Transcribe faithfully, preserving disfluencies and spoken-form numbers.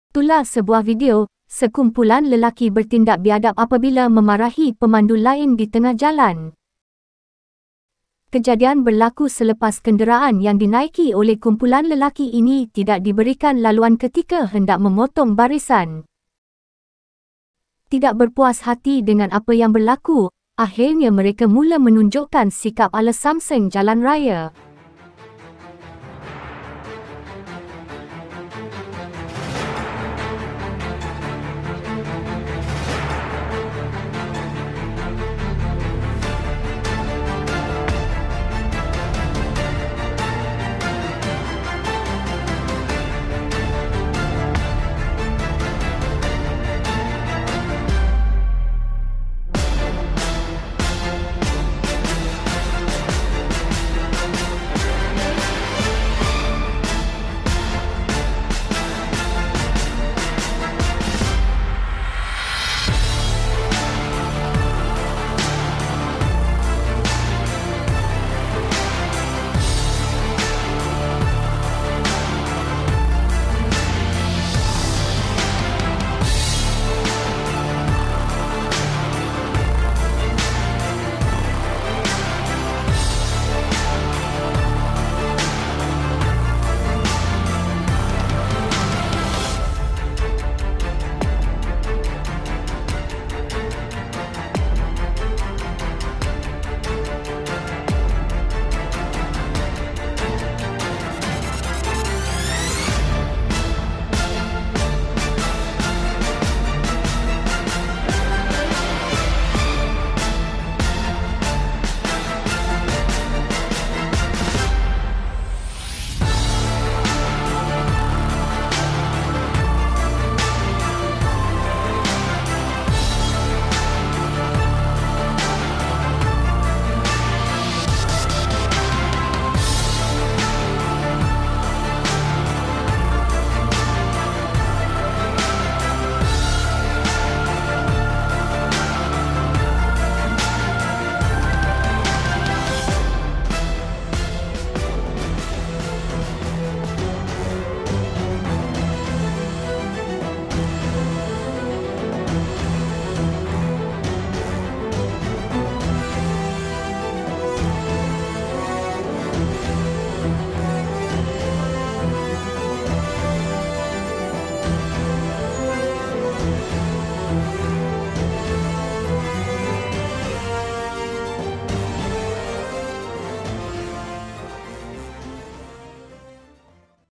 Itulah sebuah video, sekumpulan lelaki bertindak biadab apabila memarahi pemandu lain di tengah jalan. Kejadian berlaku selepas kenderaan yang dinaiki oleh kumpulan lelaki ini tidak diberikan laluan ketika hendak memotong barisan. Tidak berpuas hati dengan apa yang berlaku, akhirnya mereka mula menunjukkan sikap ala samseng jalan raya.